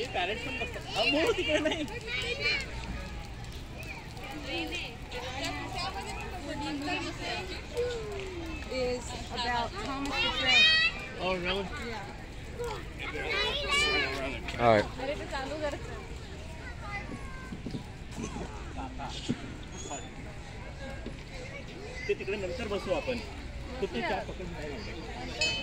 Parrot पण बघतात. हो तिकडे नाही. Is about Thomas the Train. Oh really? Yeah. All right. ते तिकडे नंतर बसू आपण. कुठे चहा पकडून नाही.